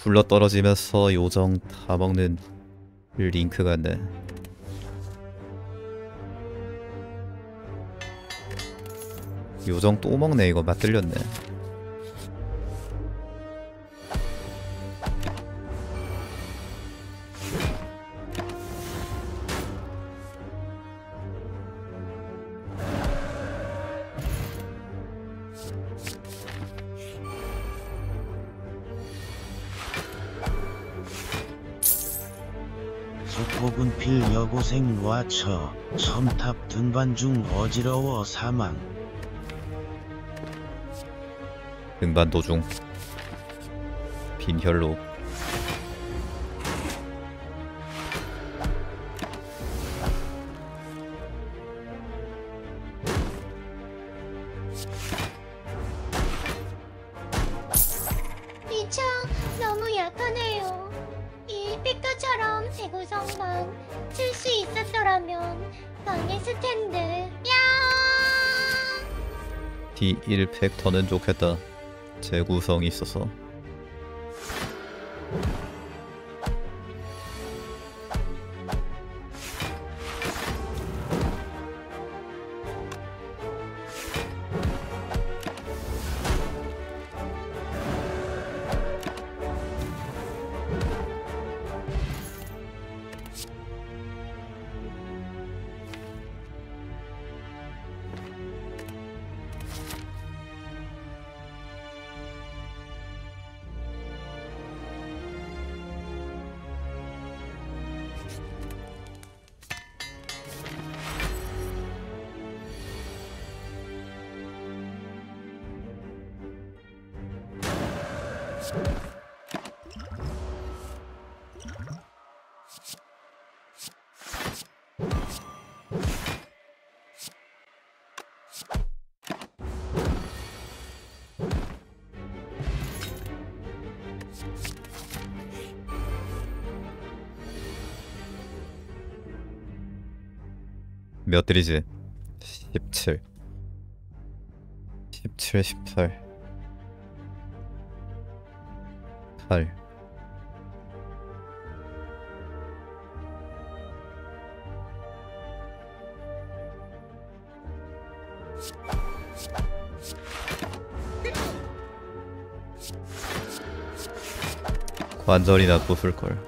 굴러떨어지면서 요정 다 먹는 링크 같네. 요정 또 먹네. 이거 맛 들렸네. 속복은 필 여고생 와처 첨탑 등반 중 어지러워 사망. 등반 도중 빈혈로. 이 총 너무 약하네요. 이 삐까처럼 대구성만 쓸 수 있었더라면 강했을 텐데. 야! D1팩터는 좋겠다. 재구성이 있어서. 몇 들이지? 17 17, 18 8 관절이나 부술걸.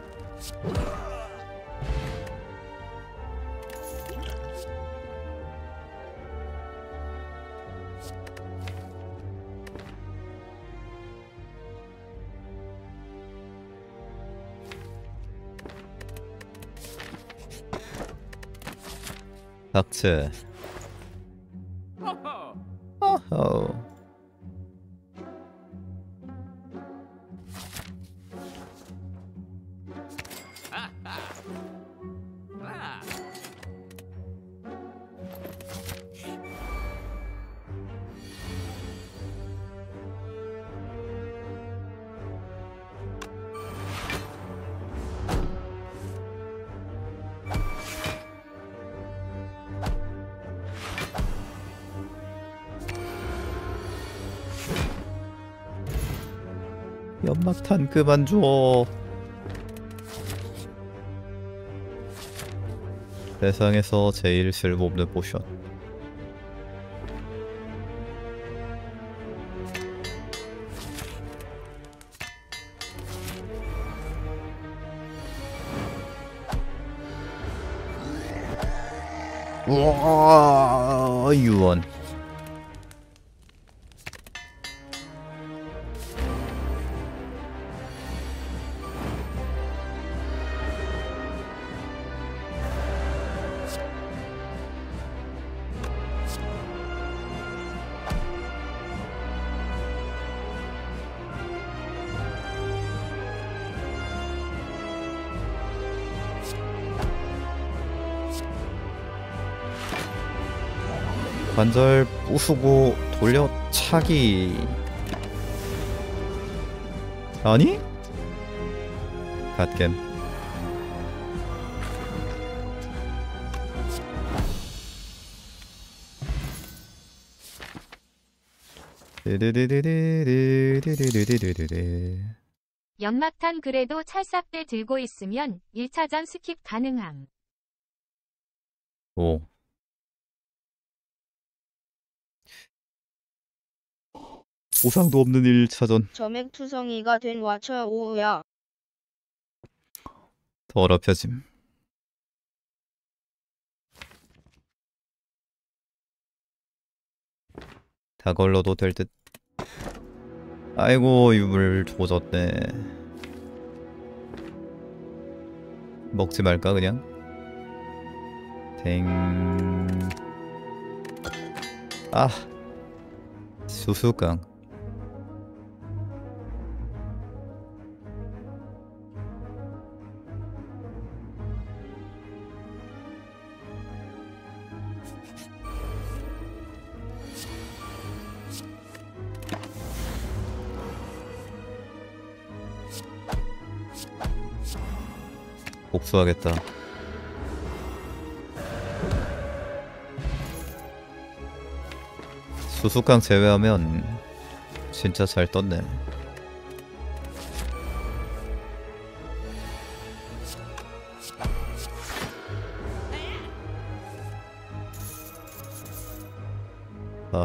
닥쳐. 어허. 연막탄 그만 줘. 세상에서 제일 쓸모없는 포션. 우와, 유언. 관절 부수고 돌려차기. 아니? 갓겜. 드드드드드드드드드드드. 연막탄 그래도 찰싹대 들고 있으면 1차전 스킵 가능함. 오. 보상도 없는 1차전. 점액투성이가 된 와처 오야. 더럽혀짐. 다 걸러도 될 듯. 아이고 유물 조졌네. 먹지 말까 그냥? 댕. 아 수수깡. 복수하겠다. 수수깡 제외하면 진짜 잘 떴네. 아.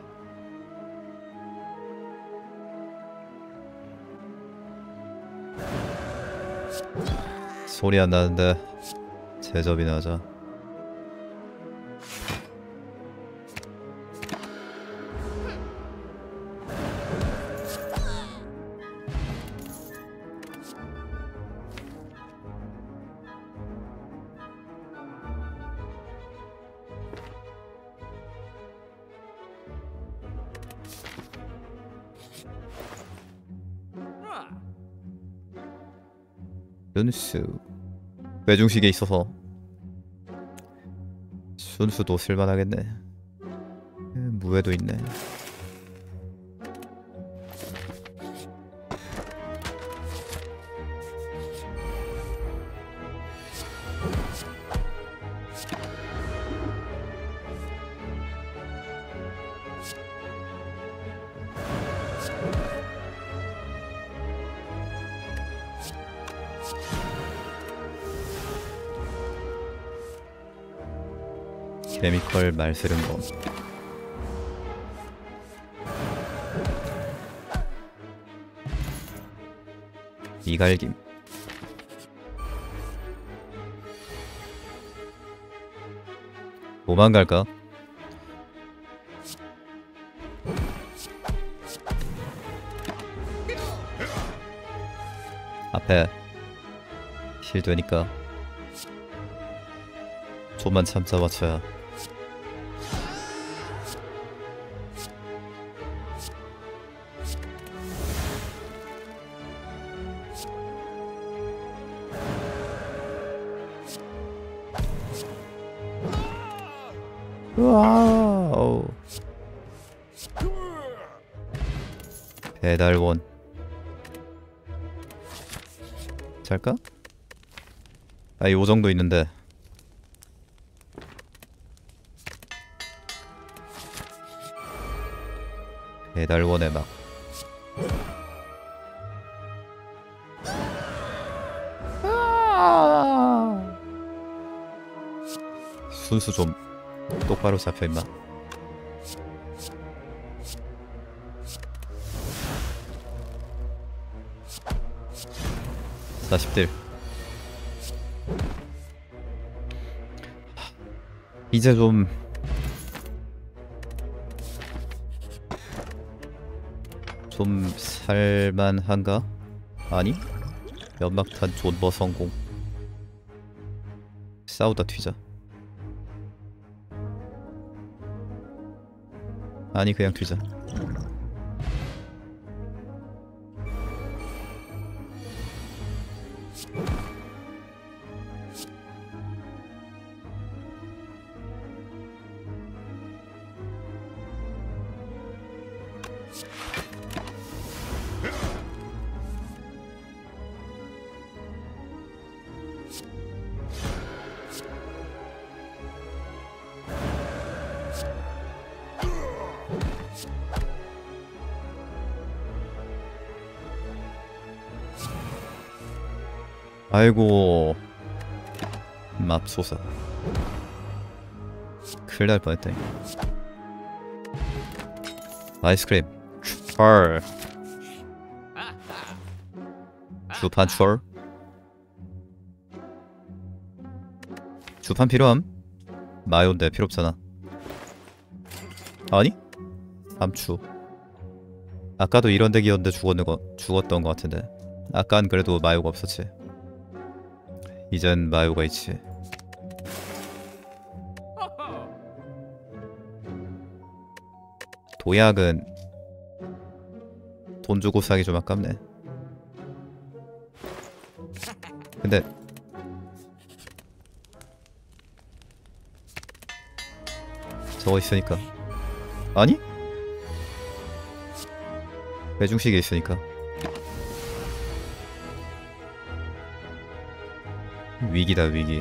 소리 안 나는데 제접이나 하자. 순수 외중식에 있어서 순수도 쓸만하겠네. 무에도 있네. 케미컬 말 쓰는 거. 이갈김. 도망갈까? 앞에 힐 되니까 좀만 참자 맞춰야. 와우. 배달원. 잘까? 아, 요 정도 있는데. 배달원의 막. 순수 좀 똑바로 잡혀 임마. 40딜. 이제 좀 살만한가? 아니? 연막탄 존버 성공. 싸우다 튀자. 아니 그냥 튀자. 아이고 맙소사. 큰일 날 뻔했다. 아이스크림 펄 주판 철 주판 필요함? 마요인데 필요 없잖아. 아니? 암추. 아까도 이런 덱이었는데 죽었던 것 같은데. 아깐 그래도 마요가 없었지. 이젠 마요가 있지. 도약은 돈 주고 사기 좀 아깝네. 근데 저거 있으니까. 아니? 매중식이 있으니까. 위기다 위기.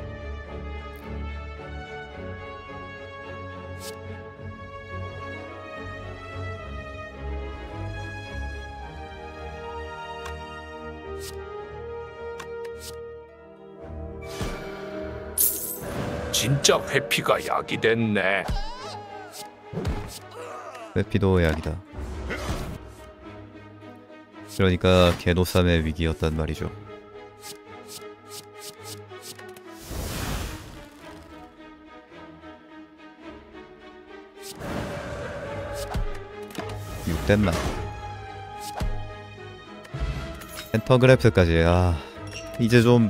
진짜 회피가 약이 됐네. 회피도 약이다. 그러니까 개노삼의 위기였단 말이죠. 육댓만 펜터그래프까지. 아 이제 좀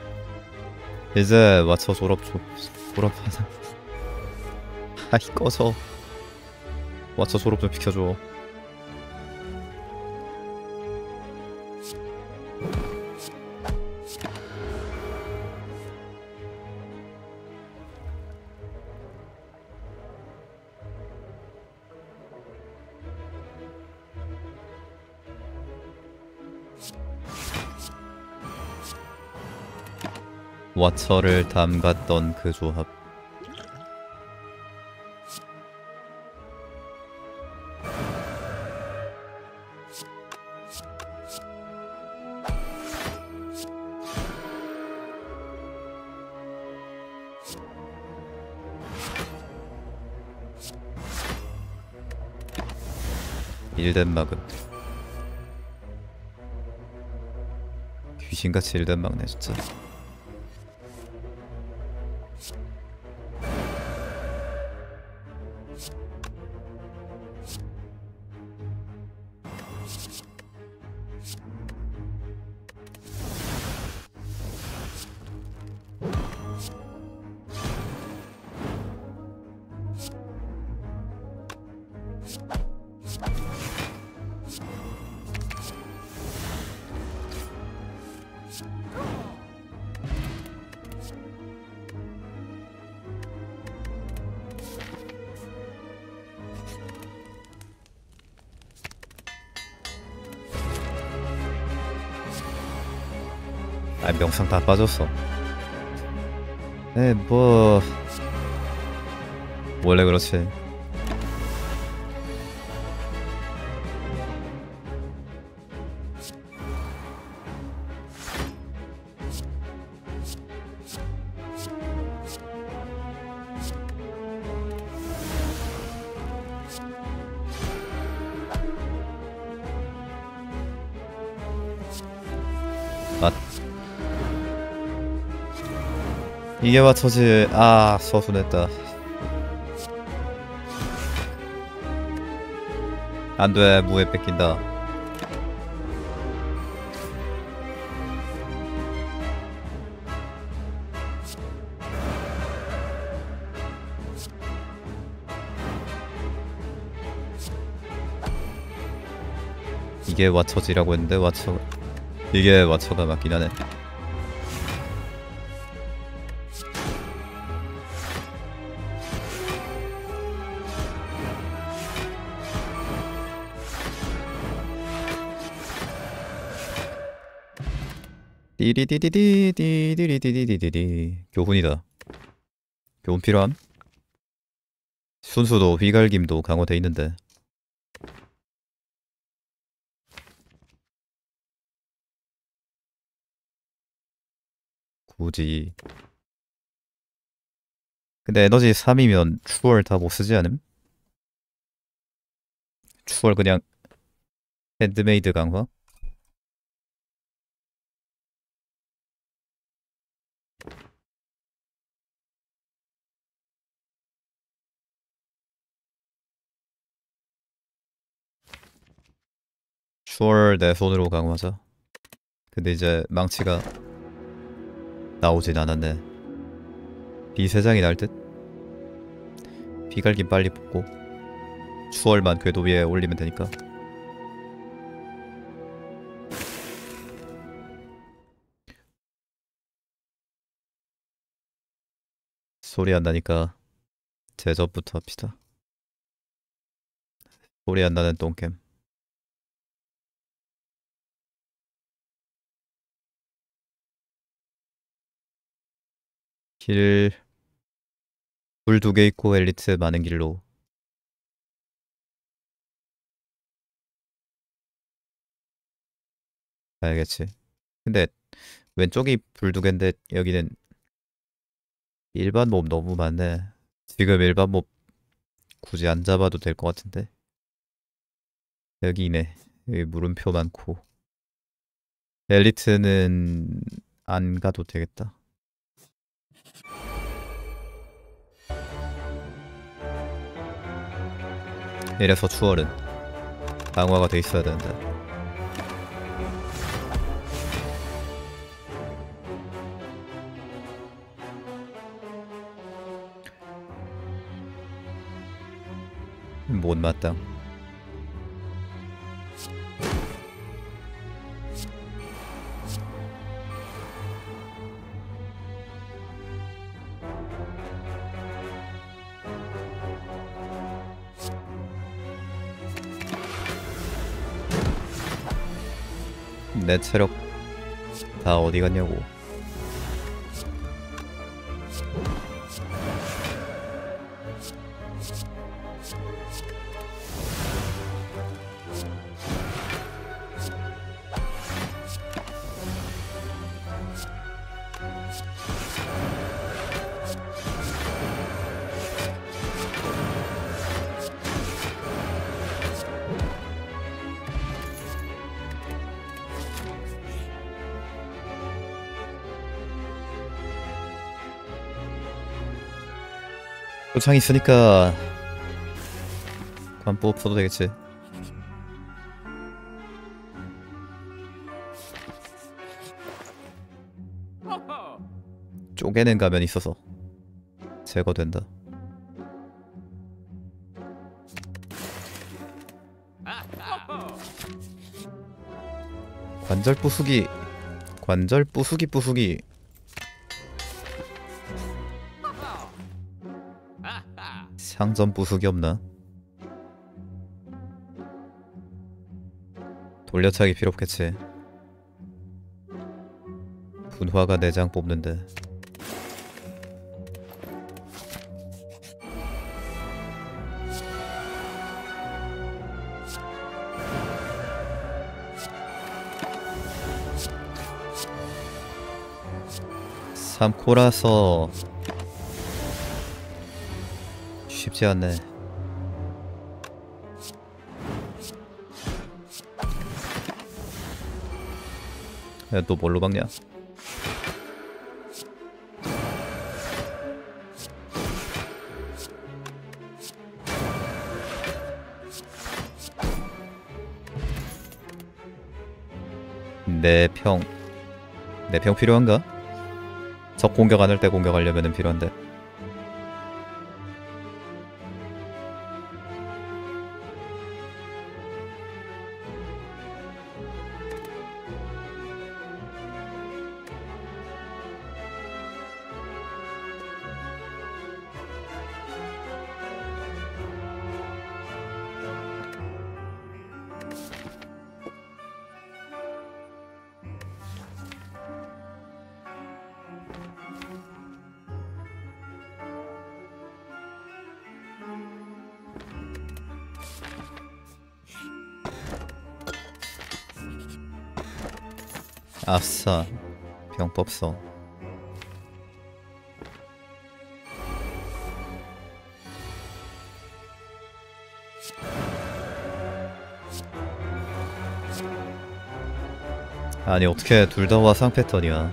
이제 맞춰 졸업하자. 아이 꺼져. 맞춰 졸업 좀 시켜줘. 와처를 담갔던 그 조합. 일덴막은 귀신같이 일덴막네 진짜. 아 명상 다 빠졌어. 뭐 원래 그렇지. 맛. 이게 맞춰지. 아 서순했다. 안돼 무에 뺏긴다. 이게 와처지라고 했는데 와처 이게 와처가 맞긴 하네. 띠리디디디디디디디디디디. 교훈이다. 교훈 필요함? 순수도 휘갈김도 강화돼 있는데. 굳이. 근데 에너지 3이면 추월 다 못쓰지 않음? 추월 그냥 핸드메이드 강화? 추월 내 손으로 강화하자. 근데 이제 망치가 나오진 않았네. 비 3장이 날 듯? 비갈긴 빨리 뽑고 추월만 궤도 위에 올리면 되니까. 소리 안 나니까 제접부터 합시다. 소리 안 나는 똥캠. 길... 불 2개 있고 엘리트 많은 길로. 가야겠지. 근데 왼쪽이 불 2개인데 여기는 일반 몹 너무 많네. 지금 일반 몹 굳이 안 잡아도 될 것 같은데. 여기네. 여기 물음표 많고. 엘리트는 안 가도 되겠다. 이래서 추월은 강화가 돼 있어야 되는데. 못마땅. 내 체력 다 어디 갔냐고. 표창 있으니까 관법 써도 되겠지. 쪼개는 가면이 있어서 제거된다. 관절 부수기. 관절 부수기. 상점 부수기 없나? 돌려차기 필요 없겠지. 분화가 내장 뽑는데. 삼코라서 쉽지 않네. 야, 또 뭘로 박냐? 내 평 필요한가? 적 공격 안 할 때 공격하려면 필요한데. 아싸, 병법서. 아니 어떻게 둘 다 화상 패턴이야.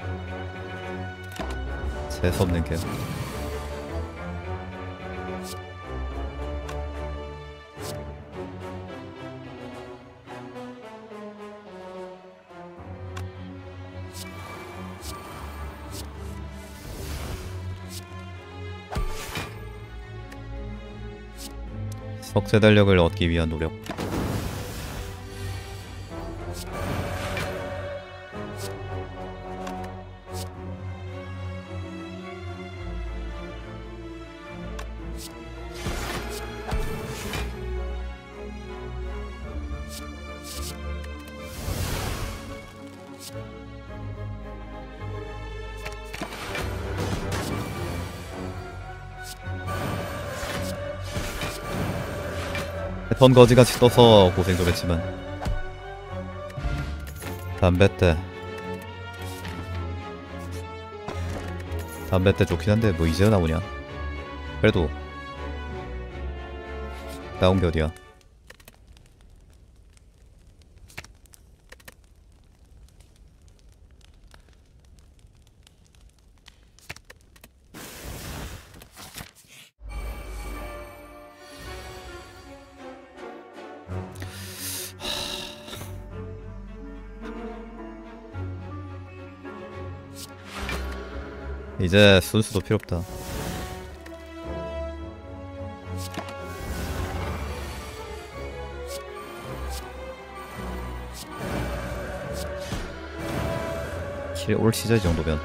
재수없는 게. 석재 달력을 얻기 위한 노력. 패턴 거지같이 떠서 고생 좀 했지만 담배 때 좋긴 한데 뭐 이제야 나오냐. 그래도 나온 게 어디야. 이제 순수도 필요 없다. 올 시절 정도면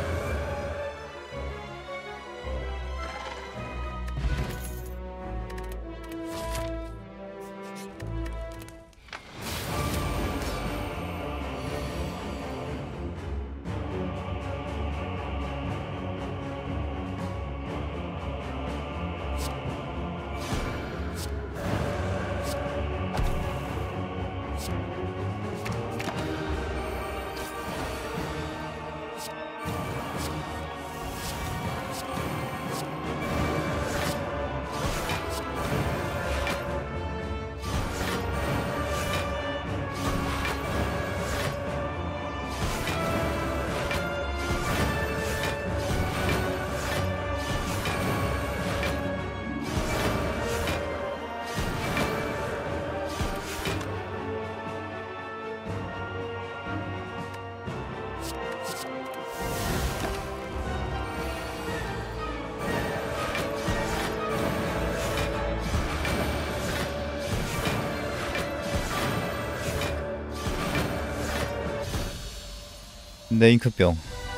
네잉크병.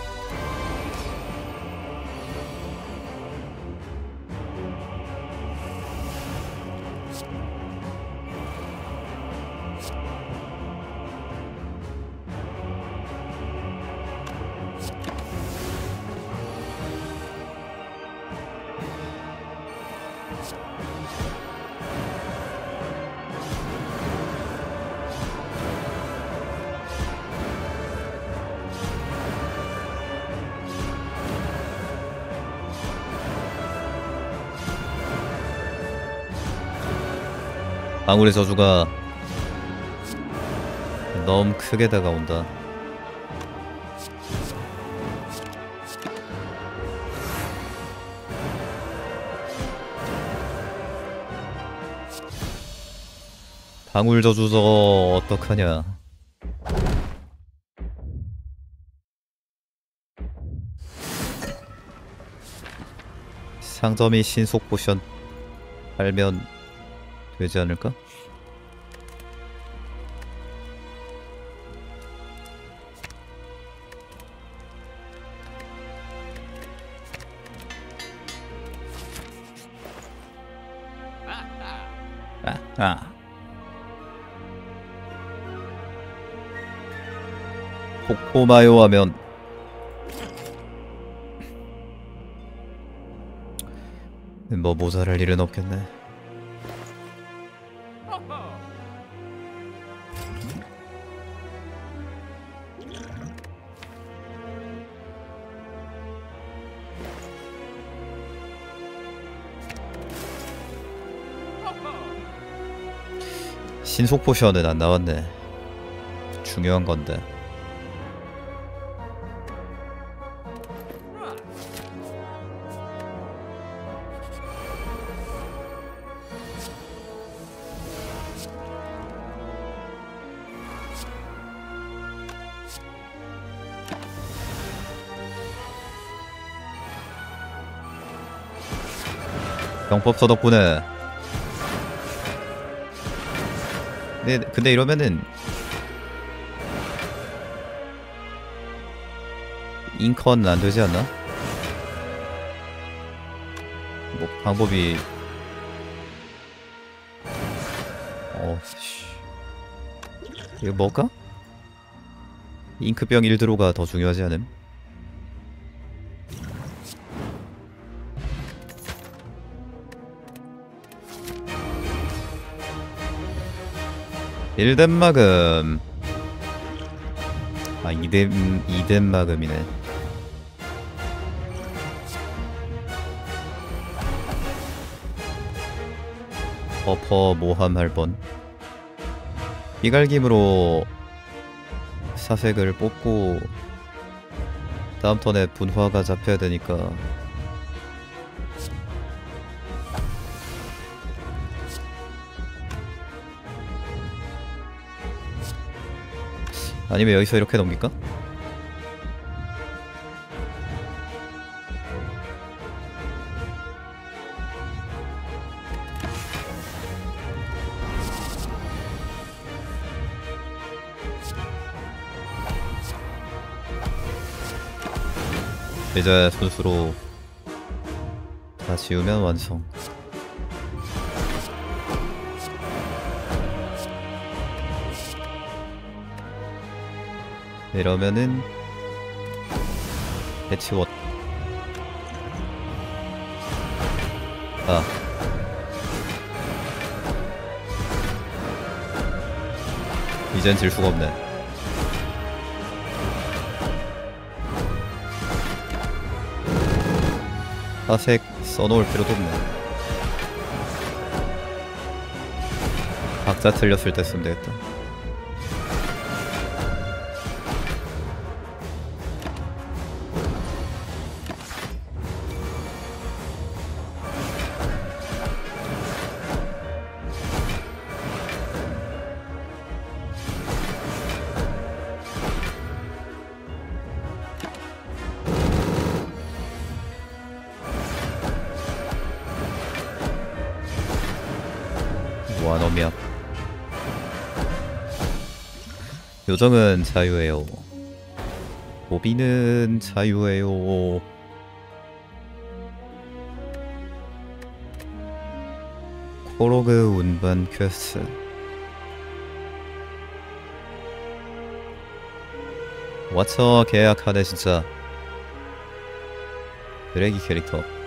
방울의 저주가 너무 크게 다가온다. 방울 저주 저거 어떡하냐. 상점이 신속 포션 알면 되지 않을까? 코코마요 하면 뭐 모자랄 일은 없겠네. 신속 포션은 안 나왔네. 중요한 건데. 병법서 덕분에. 근데 이러면은 인컨 안 되지 않나? 뭐 방법이 씨. 이거 뭘까? 잉크병 1드로가 더 중요하지 않음? 일덴마금. 아, 이덴마금이네. 버퍼 모함 할 뻔. 비갈김으로 사색을 뽑고 다음 턴에 분화가 잡혀야 되니까. 아니면 여기서 이렇게 넘길까? 이제 손수로 다 지우면 완성. 이러면은 해치웠. 아, 이젠 질 수가 없네. 사색 써놓을 필요도 없네. 각자 틀렸을 때 쓰면 되겠다. 와놈이야. 요정은 자유예요. 모비는 자유예요. 코로그 운반 퀘스트. 와쳐 계약하네 진짜. 쓰레기 캐릭터.